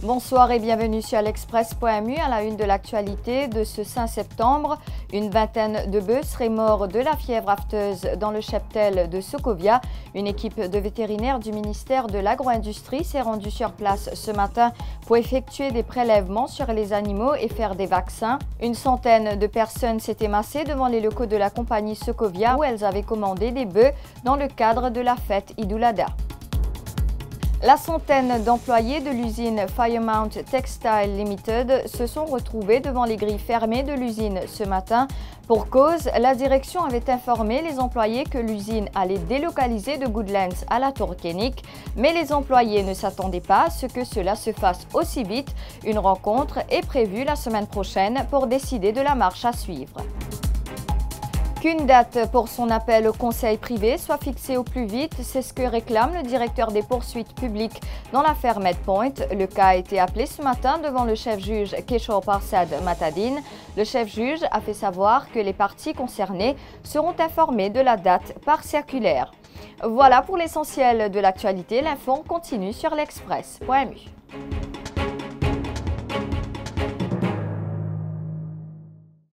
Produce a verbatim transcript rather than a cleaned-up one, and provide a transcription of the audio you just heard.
Bonsoir et bienvenue sur l'Express point M U à la une de l'actualité de ce cinq septembre. Une vingtaine de bœufs seraient morts de la fièvre afteuse dans le cheptel de Sokovia. Une équipe de vétérinaires du ministère de l'Agro-Industrie s'est rendue sur place ce matin pour effectuer des prélèvements sur les animaux et faire des vaccins. Une centaine de personnes s'étaient massées devant les locaux de la compagnie Sokovia où elles avaient commandé des bœufs dans le cadre de la fête Eid ul-Adha. La centaine d'employés de l'usine Firemount Textile Limited se sont retrouvés devant les grilles fermées de l'usine ce matin. Pour cause, la direction avait informé les employés que l'usine allait délocaliser de Goodlands à la Tourkénique, mais les employés ne s'attendaient pas à ce que cela se fasse aussi vite. Une rencontre est prévue la semaine prochaine pour décider de la marche à suivre. Qu'une date pour son appel au conseil privé soit fixée au plus vite, c'est ce que réclame le directeur des poursuites publiques dans l'affaire Medpoint. Le cas a été appelé ce matin devant le chef-juge Kishore Parsad Matadine. Le chef-juge a fait savoir que les parties concernées seront informées de la date par circulaire. Voilà pour l'essentiel de l'actualité. L'info continue sur l'express point M U.